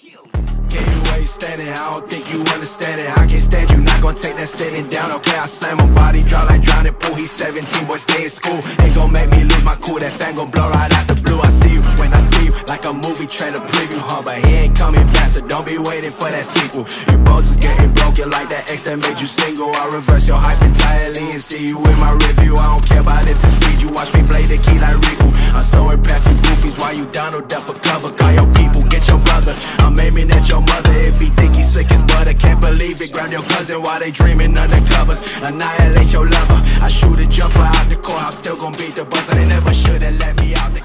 Can you wait standing? I don't think you understand it. I can't stand you, not gon' take that sitting down. Okay, I slam my body, drop like drowning pool. He's 17, boy, stay in school. Ain't gon' make me lose my cool. That fan gon' blow right out the blue. I see you when I see you, like a movie trailer preview, huh? But he ain't coming back, so don't be waiting for that sequel. Your bones is getting broken like that ex that made you single. I reverse your hype entirely and see you in my review. I don't care about if it's feed you, watch me blade the key like Riku. I'm so impressed with goofies, why you Donald Duck for cover? Call your people, get your brother. I'm aiming at your mother if he think he's slick as butter. Can't believe it, grab your cousin while they dreaming under covers. Annihilate your lover, I shoot a jumper out the courthouse, still gon' beat the buzzer. They never should've let me out.